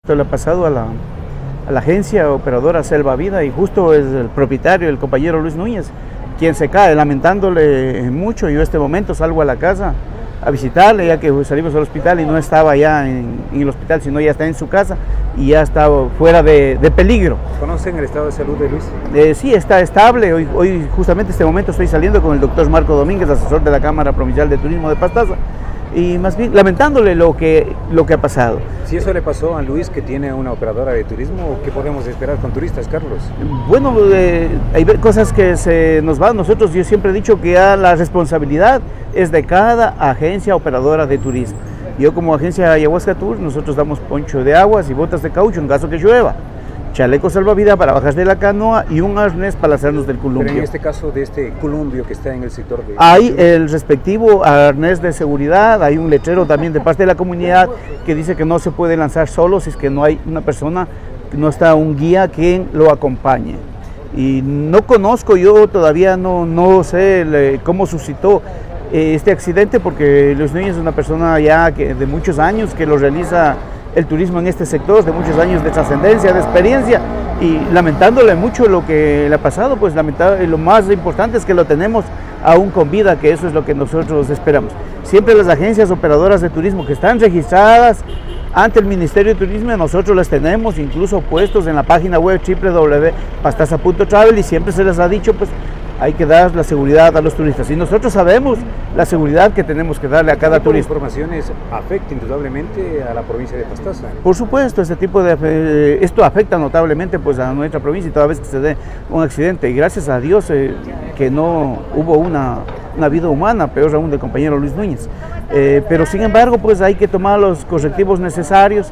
Esto le ha pasado a la agencia operadora Selva Vida y justo es el propietario, el compañero Luis Núñez, quien se cae, lamentándole mucho. Yo en este momento salgo a la casa a visitarle, ya que salimos al hospital y no estaba ya en el hospital, sino ya está en su casa y ya está fuera de peligro. ¿Conocen el estado de salud de Luis? Sí, está estable. Hoy justamente en este momento estoy saliendo con el doctor Marco Domínguez, asesor de la Cámara Provincial de Turismo de Pastaza, y más bien lamentándole lo que ha pasado. Si eso le pasó a Luis, que tiene una operadora de turismo, ¿qué podemos esperar con turistas, Carlos? Bueno, hay cosas que se nos van. Nosotros, yo siempre he dicho que ya la responsabilidad es de cada agencia operadora de turismo. Yo como agencia Ayahuasca Tour, nosotros damos poncho de aguas y botas de caucho en caso que llueva, chaleco salvavidas para bajar de la canoa y un arnés para hacernos del columpio. Pero en este caso de este columpio que está en el sector de... Hay el respectivo arnés de seguridad, hay un letrero también de parte de la comunidad que dice que no se puede lanzar solo si es que no hay una persona, no está un guía quien lo acompañe. Y no conozco, yo todavía no sé cómo suscitó este accidente, porque Luis Núñez es una persona ya de muchos años que lo realiza el turismo en este sector, de muchos años de trascendencia, de experiencia, y lamentándole mucho lo que le ha pasado, pues lo más importante es que lo tenemos aún con vida, que eso es lo que nosotros esperamos. Siempre las agencias operadoras de turismo que están registradas ante el Ministerio de Turismo, nosotros las tenemos incluso puestos en la página web www.pastaza.travel, y siempre se les ha dicho, pues hay que dar la seguridad a los turistas, y nosotros sabemos la seguridad que tenemos que darle a cada turista. ¿Qué informaciones afecta indudablemente a la provincia de Pastaza? Por supuesto, esto afecta notablemente pues a nuestra provincia, y toda vez que se dé un accidente, y gracias a Dios que no hubo una vida humana, peor aún del compañero Luis Núñez. Pero sin embargo, pues hay que tomar los correctivos necesarios,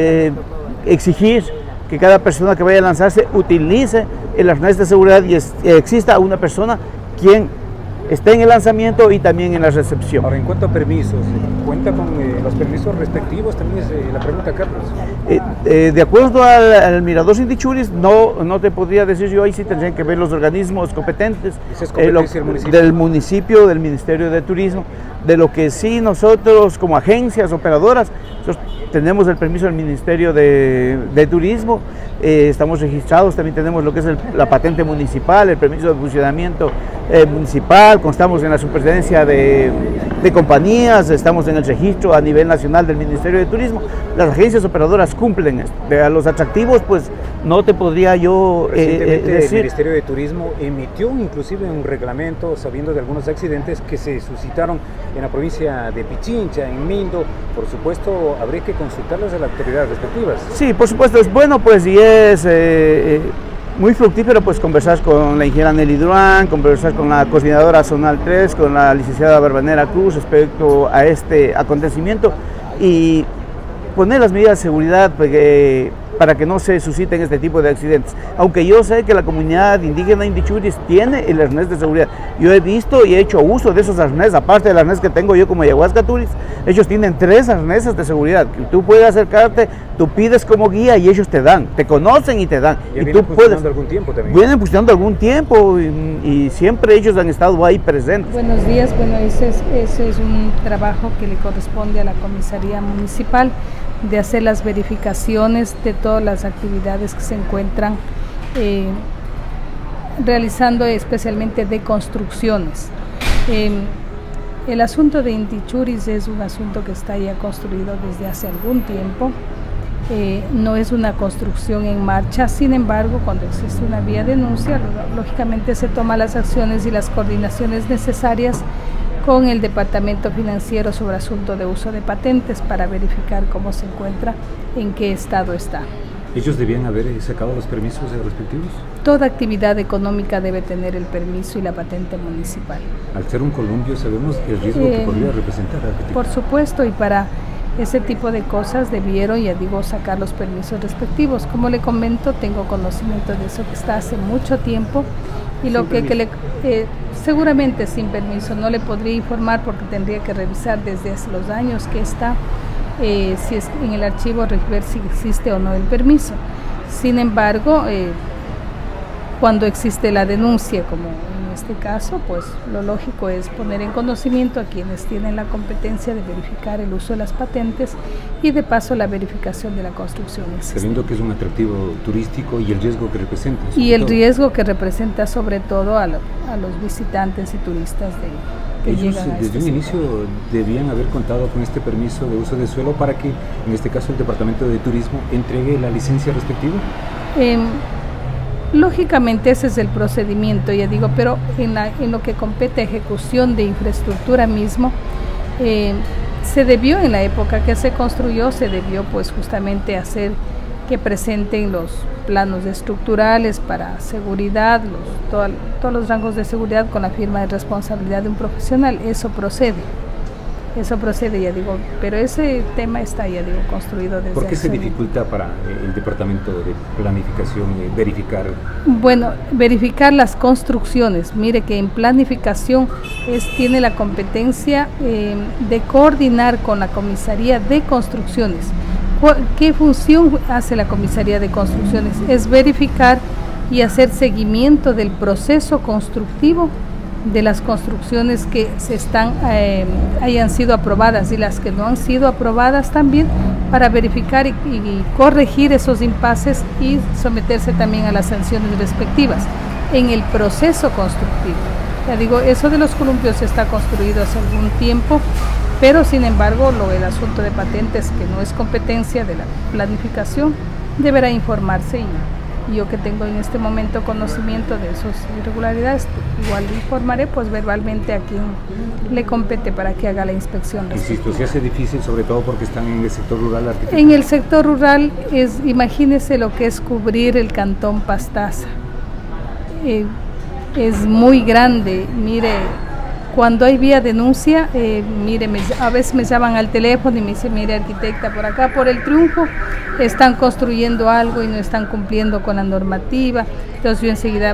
exigir que cada persona que vaya a lanzarse utilice el arnés de seguridad y exista una persona quien esté en el lanzamiento y también en la recepción. Ahora, en cuanto a permisos, ¿cuenta con los permisos respectivos? También es la pregunta, Carlos. De acuerdo al Mirador Sindichuris, no te podría decir yo, ahí sí tendrían que ver los organismos competentes del municipio, del Ministerio de Turismo. De lo que sí nosotros como agencias operadoras, tenemos el permiso del Ministerio de Turismo, estamos registrados, también tenemos lo que es la patente municipal, el permiso de funcionamiento municipal, constamos en la superintendencia de compañías, estamos en el registro a nivel nacional del Ministerio de Turismo. Las agencias operadoras cumplen esto. A los atractivos, pues no te podría yo Recientemente decir. El Ministerio de Turismo emitió inclusive un reglamento sabiendo de algunos accidentes que se suscitaron en la provincia de Pichincha, en Mindo. Por supuesto, habría que consultarlas a las autoridades respectivas. Sí, por supuesto, es bueno, pues, y es muy fructífero, pues, conversar con la ingeniera Nelly Durán, conversar con la coordinadora zonal 3, con la licenciada Barbanera Cruz respecto a este acontecimiento, y poner las medidas de seguridad para que no se susciten este tipo de accidentes. Aunque yo sé que la comunidad indígena Indichuris tiene el arnés de seguridad. Yo he visto y he hecho uso de esos arnés, aparte del arnés que tengo yo como Ayahuasca Tours. Ellos tienen 3 arneses de seguridad, que tú puedes acercarte, tú pides como guía y ellos te dan, te conocen y te dan. Y vienen funcionando algún tiempo también. Vienen funcionando algún tiempo y siempre ellos han estado ahí presentes. Buenos días, bueno, ese es un trabajo que le corresponde a la comisaría municipal, de hacer las verificaciones de todas las actividades que se encuentran realizando, especialmente de construcciones. El asunto de Indichuris es un asunto que está ya construido desde hace algún tiempo, no es una construcción en marcha. Sin embargo, cuando existe una vía de denuncia, lógicamente se toman las acciones y las coordinaciones necesarias con el Departamento Financiero sobre asunto de uso de patentes para verificar cómo se encuentra, en qué estado está. ¿Ellos debían haber sacado los permisos respectivos? Toda actividad económica debe tener el permiso y la patente municipal. Al ser un columpio, sabemos el riesgo que podría representar. Por supuesto, y para ese tipo de cosas debieron, ya digo, sacar los permisos respectivos. Como le comento, tengo conocimiento de eso que está hace mucho tiempo, y lo que seguramente sin permiso no le podría informar, porque tendría que revisar desde hace los años que está, si es en el archivo, ver si existe o no el permiso. Sin embargo, cuando existe la denuncia, como en este este caso, pues lo lógico es poner en conocimiento a quienes tienen la competencia de verificar el uso de las patentes y de paso la verificación de la construcción existente. Sabiendo que es un atractivo turístico y el riesgo que representa. Y el riesgo que representa sobre todo a los visitantes y turistas que ellos llegan a desde un inicio debían haber contado con este permiso de uso de suelo para que, en este caso, el Departamento de Turismo entregue la licencia respectiva. Lógicamente ese es el procedimiento, ya digo, pero en lo que compete a ejecución de infraestructura mismo, se debió en la época que se construyó, se debió pues justamente hacer que presenten los planos estructurales para seguridad, todos los rangos de seguridad con la firma de responsabilidad de un profesional. Eso procede, ya digo, pero ese tema está, ya digo, construido desde... ¿Por qué se dificulta para el Departamento de Planificación verificar? Bueno, verificar las construcciones. Mire que en planificación tiene la competencia de coordinar con la Comisaría de Construcciones. ¿Qué función hace la Comisaría de Construcciones? Es verificar y hacer seguimiento del proceso constructivo de las construcciones que hayan sido aprobadas y las que no han sido aprobadas también, para verificar y corregir esos impases y someterse también a las sanciones respectivas en el proceso constructivo. Ya digo, eso de los columpios está construido hace algún tiempo, pero sin embargo el asunto de patentes, que no es competencia de la planificación, deberá informarse, y yo que tengo en este momento conocimiento de esas irregularidades, igual informaré pues verbalmente a quien le compete para que haga la inspección. Insisto, se hace difícil, sobre todo porque están en el sector rural. En el sector rural, imagínese lo que es cubrir el cantón Pastaza. Es muy grande, mire. Cuando hay vía denuncia, mire, a veces me llaman al teléfono y me dicen: mire, arquitecta, por acá, por el Triunfo, están construyendo algo y no están cumpliendo con la normativa. Entonces yo enseguida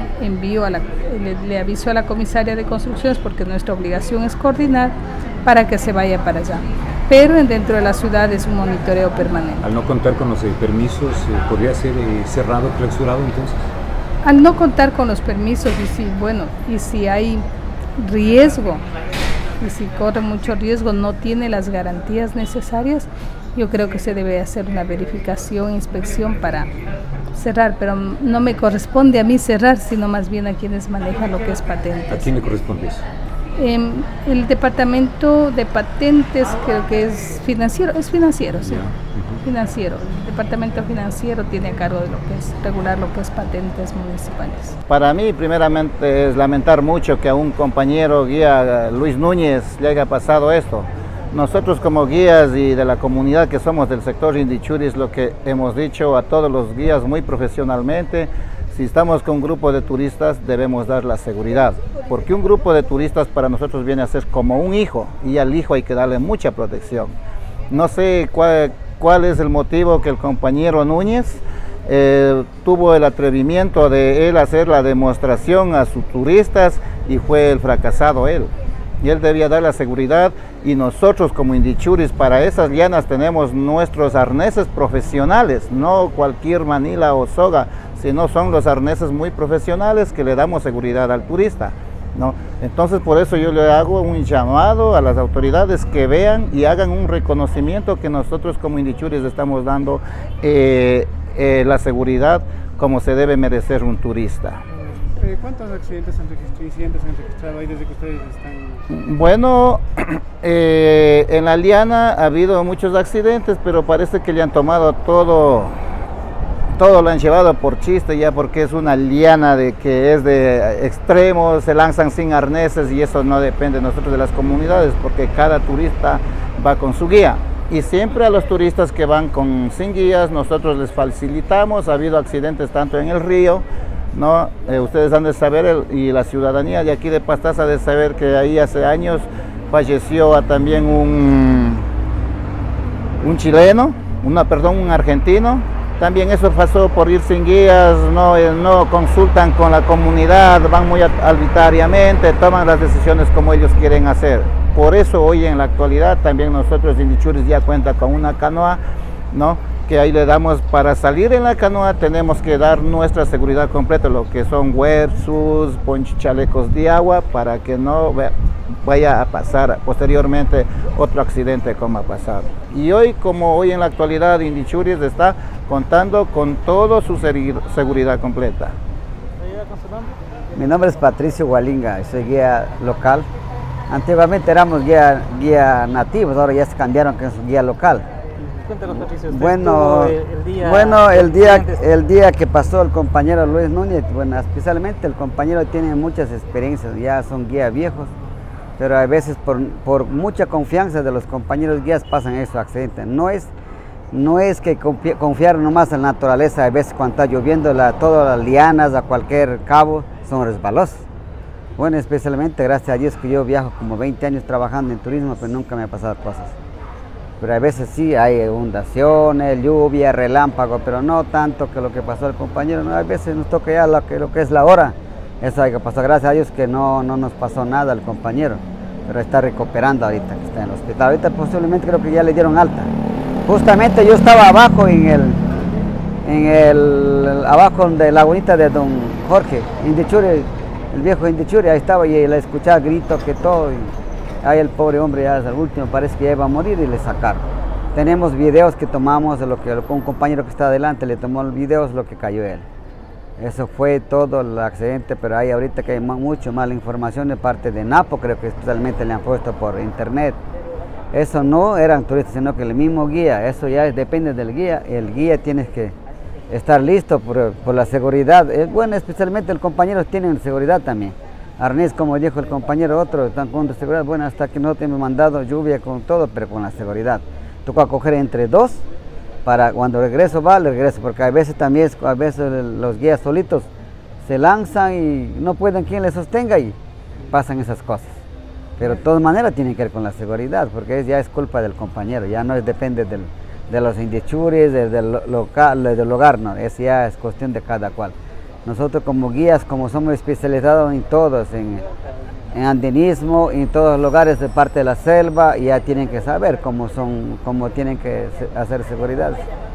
le aviso a la comisaria de construcciones, porque nuestra obligación es coordinar para que se vaya para allá. Pero dentro de la ciudad es un monitoreo permanente. Al no contar con los permisos, ¿podría ser cerrado, clausurado entonces? Al no contar con los permisos, y si hay riesgo, y si corre mucho riesgo, no tiene las garantías necesarias, yo creo que se debe hacer una verificación, inspección para cerrar, pero no me corresponde a mí cerrar, sino más bien a quienes manejan lo que es patentes. ¿A quién le corresponde eso? El departamento de patentes creo que es financiero, sí. Financiero. El departamento financiero tiene a cargo de lo que es regular lo que es patentes municipales. Para mí, primeramente, es lamentar mucho que a un compañero guía, Luis Núñez, le haya pasado esto. Nosotros como guías y de la comunidad que somos del sector Indichuris, lo que hemos dicho a todos los guías muy profesionalmente: si estamos con un grupo de turistas, debemos dar la seguridad, porque un grupo de turistas para nosotros viene a ser como un hijo, y al hijo hay que darle mucha protección. No sé cuál es el motivo que el compañero Núñez tuvo el atrevimiento de él hacer la demostración a sus turistas, y fue el fracasado él. Y él debía dar la seguridad, y nosotros como Indichuris para esas llanas tenemos nuestros arneses profesionales, no cualquier manila o soga, sino son los arneses muy profesionales que le damos seguridad al turista, ¿no? Entonces por eso yo le hago un llamado a las autoridades que vean y hagan un reconocimiento que nosotros como Indichuris estamos dando la seguridad como se debe merecer un turista. ¿Cuántos accidentes han registrado ahí desde que ustedes están? Bueno, en la liana ha habido muchos accidentes, pero parece que le han tomado todo lo han llevado por chiste, ya, porque es una liana que es de extremos, se lanzan sin arneses, y eso no depende de nosotros, de las comunidades, porque cada turista va con su guía. Y siempre a los turistas que van sin guías, nosotros les facilitamos. Ha habido accidentes tanto en el río, ¿no? Ustedes han de saber, y la ciudadanía de aquí de Pastaza ha de saber, que ahí hace años falleció también un chileno, un argentino. También eso pasó por ir sin guías, no consultan con la comunidad, van muy arbitrariamente, toman las decisiones como ellos quieren hacer. Por eso hoy en la actualidad también nosotros Indichuris ya cuenta con una canoa, ¿no? que ahí le damos para salir en la canoa, tenemos que dar nuestra seguridad completa, lo que son wetsuits, chalecos de agua, para que no vaya a pasar posteriormente otro accidente como ha pasado. Y hoy, como hoy en la actualidad, Indichuris está contando con toda su seguridad completa. Mi nombre es Patricio Gualinga, soy guía local. Antiguamente éramos guía nativos, ahora ya se cambiaron que es guía local. Cuéntanos, Patricio, usted bueno, el día que pasó el compañero Luis Núñez, bueno, especialmente el compañero tiene muchas experiencias, ya son guías viejos, pero a veces por mucha confianza de los compañeros guías pasan esos accidentes. No es que confiar nomás en la naturaleza, a veces cuando está lloviendo todas las lianas a cualquier cabo son resbalosas. Bueno, especialmente gracias a Dios que yo viajo como 20 años trabajando en turismo, pero nunca me ha pasado cosas. Pero a veces sí hay inundaciones, lluvia, relámpago, pero no tanto que lo que pasó al compañero. No, a veces nos toca ya lo que es la hora. Eso hay que pasar. Gracias a Dios que no nos pasó nada al compañero, pero está recuperando ahorita, que está en el hospital. Ahorita posiblemente creo que ya le dieron alta. Justamente yo estaba abajo abajo de la bonita de don Jorge Indichuri, el viejo Indichuri, ahí estaba y le escuchaba gritos que todo. Ahí el pobre hombre ya al último parece que ya iba a morir y le sacaron. Tenemos videos que tomamos de lo que un compañero que está adelante le tomó los videos lo que cayó él. Eso fue todo el accidente, pero hay ahorita que hay mucho mala información de parte de Napo, creo que especialmente le han puesto por internet. Eso no eran turistas, sino que el mismo guía, eso ya depende del guía. El guía tiene que estar listo por la seguridad. Bueno, especialmente el compañero tiene seguridad también. Arnés, como dijo el compañero otro, están con seguridad, bueno, hasta que no te hemos mandado lluvia con todo, pero con la seguridad. Toca coger entre dos, para cuando regreso regreso, porque a veces también, los guías solitos se lanzan y no pueden quien les sostenga y pasan esas cosas. Pero de todas maneras tienen que ver con la seguridad, porque ya es culpa del compañero, ya no depende de los indichuris, del hogar, no, es ya es cuestión de cada cual. Nosotros como guías, como somos especializados en todos, en andinismo, en todos los lugares de parte de la selva, ya tienen que saber cómo tienen que hacer seguridad.